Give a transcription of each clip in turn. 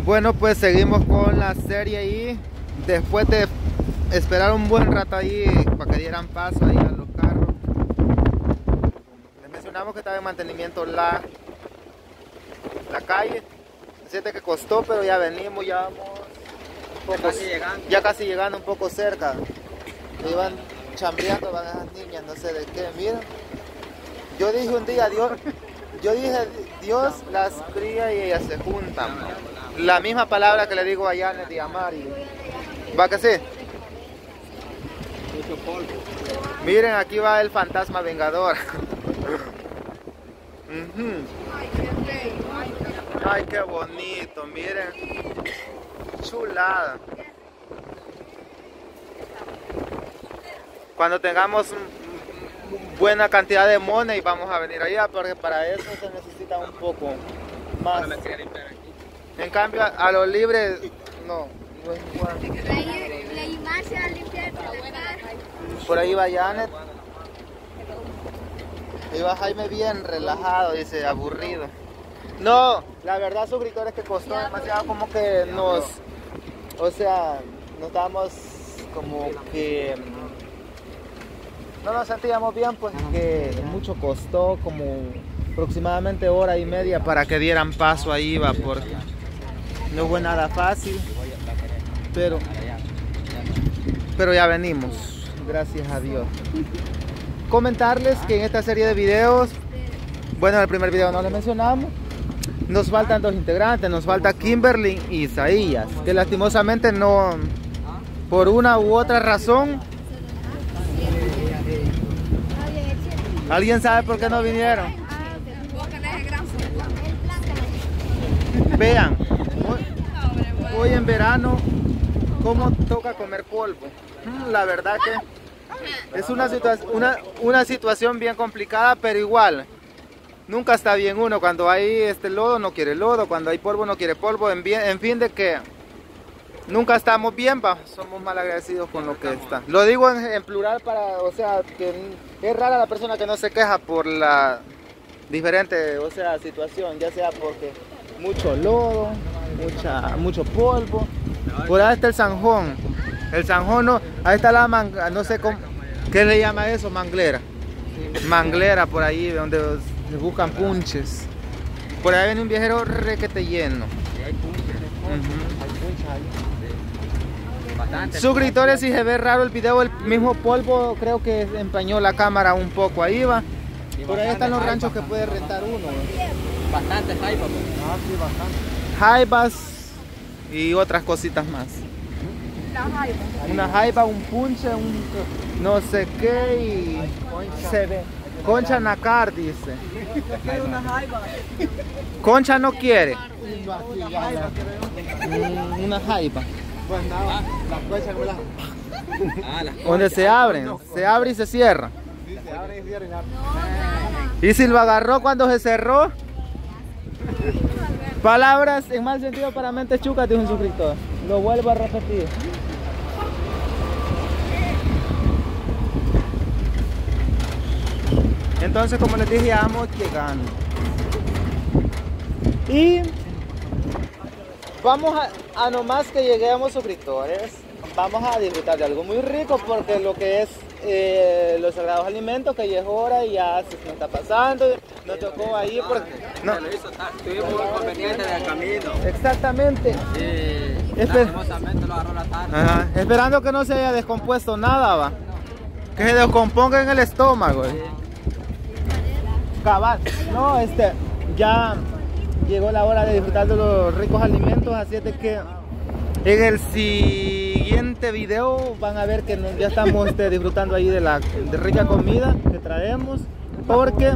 Bueno, pues seguimos con la serie ahí. Después de esperar un buen rato ahí para que dieran paso ahí a los carros. Les mencionamos que estaba en mantenimiento la calle. Siente que costó, pero ya venimos, ya vamos casi llegando un poco cerca. Iban chambreando, van esas niñas, no sé de qué, miren. Yo dije un día, Dios las cría y ellas se juntan. La misma palabra que le digo a Janet y a Mari. ¿Va que sí? Mucho polvo. Miren, aquí va el fantasma vengador. Ay, qué bonito, miren. Chulada. Cuando tengamos buena cantidad de money vamos a venir allá, porque para eso se necesita un poco más. En cambio, a los libres, no es igual. Por ahí va Janet. Ahí va Jaime bien relajado, dice, aburrido. No, la verdad suscriptores que costó demasiado, como que nos estábamos como que no nos sentíamos bien, pues que mucho costó, como aproximadamente hora y media para que dieran paso ahí, va, porque no fue nada fácil, pero ya venimos, gracias a Dios. Comentarles que en esta serie de videos, bueno, en el primer video no les mencionamos, nos faltan dos integrantes, nos falta Kimberly y Isaías, que lastimosamente no, por una u otra razón. ¿Alguien sabe por qué no vinieron? Vean, hoy en verano, cómo toca comer polvo. La verdad que es una situación bien complicada, pero igual, nunca está bien uno. Cuando hay lodo no quiere lodo, cuando hay polvo no quiere polvo, en fin de que nunca estamos bien, somos mal agradecidos con lo que está. Lo digo en plural para, o sea, que es rara la persona que no se queja por la diferente, o sea, situación, ya sea porque mucho lodo, mucho polvo. Por ahí está el zanjón. El zanjón no, ahí está la manga, no sé cómo, ¿qué le llama eso? Manglera. Manglera por ahí donde se buscan punches. Por ahí viene un viajero requete lleno. Suscriptores, si se ve raro el video, el mismo polvo creo que empañó la cámara un poco, ahí va. Por ahí están los ranchos que puede rentar uno. Bastante jaibas. Ah, sí, bastante. Jaibas y otras cositas más. Una jaiba, un punche, un no sé qué y se ve. Concha nacar, dice. Concha no quiere. Una jaiba. Pues nada, las conchas no las... Donde se abren, se abre y se cierra. Sí, se abre y cierra. ¿Y si lo agarró cuando se cerró? Palabras en mal sentido para mentes chucas, dijo un suscriptor. Lo vuelvo a repetir. Entonces, como les dije, ya vamos llegando. Y vamos a nomás que lleguemos suscriptores, vamos a disfrutar de algo muy rico, porque lo que es los sagrados alimentos, que ya es hora y ya se nos está pasando, nos tocó ahí porque no. Tuvimos un inconveniente del camino. Exactamente. Y lastimosamente lo agarró la tarde. Ajá. Esperando que no se haya descompuesto nada, va. Que se descomponga en el estómago. Cabal. No, ya llegó la hora de disfrutar de los ricos alimentos, así es de que en el siguiente video van a ver que ya estamos disfrutando ahí de rica comida que traemos, porque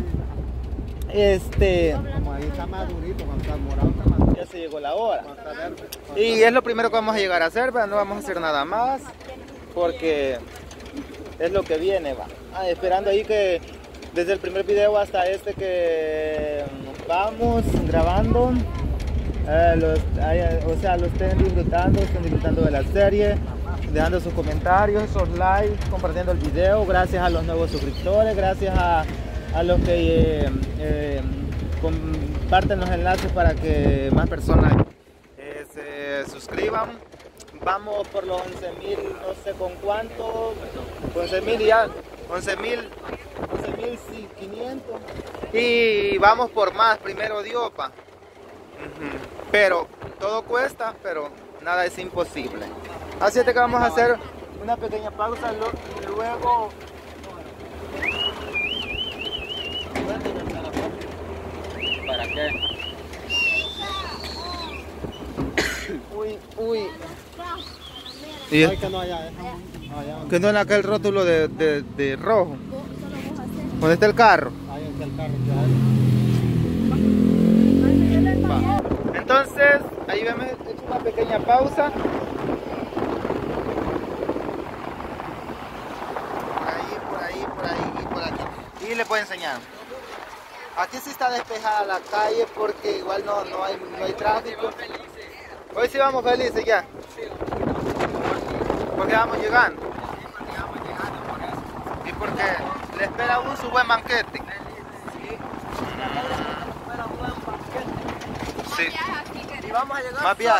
Como ahí está más durito, cuando está morado está más durito. ya se llegó la hora. Cuando está verde. Y es lo primero que vamos a llegar a hacer, pero no vamos a hacer nada más, porque es lo que viene, va. Esperando ahí que desde el primer video hasta que vamos grabando, lo estén disfrutando de la serie, dejando sus comentarios, sus likes, compartiendo el video. Gracias a los nuevos suscriptores, gracias a los que comparten los enlaces para que más personas se suscriban. Vamos por los 11.000, no sé con cuánto, 11.000 ya, 11.500 y vamos por más, primero Dios, pa. Pero todo cuesta, pero nada es imposible. Así es que vamos a hacer una pequeña pausa, luego... ¿Para qué? Uy. No, es que no allá, allá. Que no en aquel rótulo de rojo. ¿Dónde está el carro? Ahí está el carro. Va. Entonces, ahí hemos hecho una pequeña pausa. Por ahí y por aquí. Y les voy a enseñar. Aquí sí está despejada la calle porque igual no hay tráfico. Hoy sí vamos felices ya. Porque vamos llegando. Y porque le espera a uno su buen banquete. Sí. Y vamos a llegar Más viaje.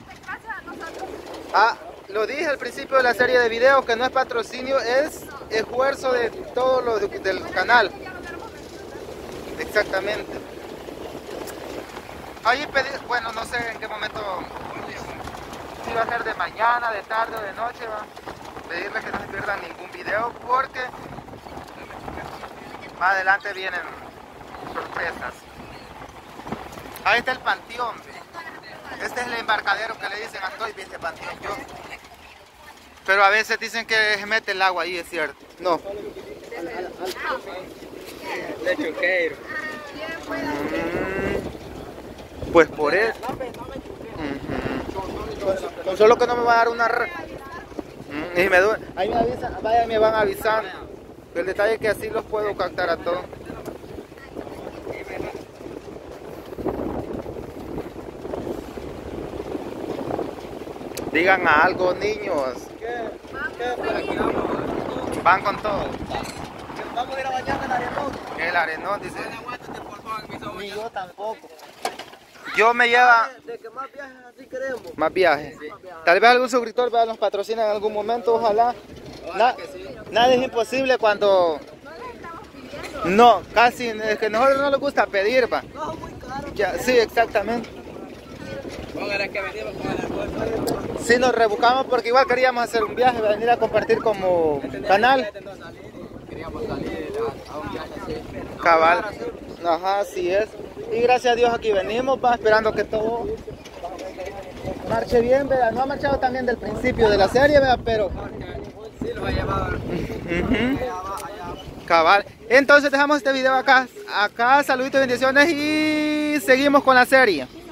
Ah, lo dije al principio de la serie de videos que no es patrocinio, es esfuerzo de todos los del canal. Exactamente. Ahí pedí, bueno, no sé en qué momento, si va a ser de mañana, de tarde o de noche, va. Pedirles que no se pierdan ningún video porque más adelante vienen sorpresas. Ahí está el panteón, ¿ve? Este es el embarcadero que le dicen a Toy, este panteón yo. Pero a veces dicen que se mete el agua ahí, es cierto. No. de Choqueiro. Pues por eso. Con solo que no me va a dar una... Y me duele. Ahí me avisan, vaya, me van avisando. El detalle es que así los puedo captar a todos. Digan algo, niños. ¿Qué? Por aquí vamos. Van con todo. Vamos a ir a bañar el arenón. El arenón, dice. Aguántate, por favor, mis Ni yo tampoco. Yo me lleva de que más viajes así queremos. más viajes. Tal vez algún suscriptor nos patrocina en algún momento, ojalá. Nada es imposible cuando... No, casi, es que a nosotros no nos gusta pedir, va. No, muy caro. Ya, sí, exactamente. Póngale que venimos con el almuerzo. Sí, nos rebuscamos porque igual queríamos hacer un viaje, venir a compartir como canal. Queríamos salir a un viaje así. Cabal. Ajá, así es. Y gracias a Dios aquí venimos, va, esperando que todo marche bien, ¿verdad? No ha marchado también del principio de la serie, ¿verdad? Pero... Sí, lo va a llevar. Cabal. Entonces dejamos este video acá. Saluditos y bendiciones y seguimos con la serie.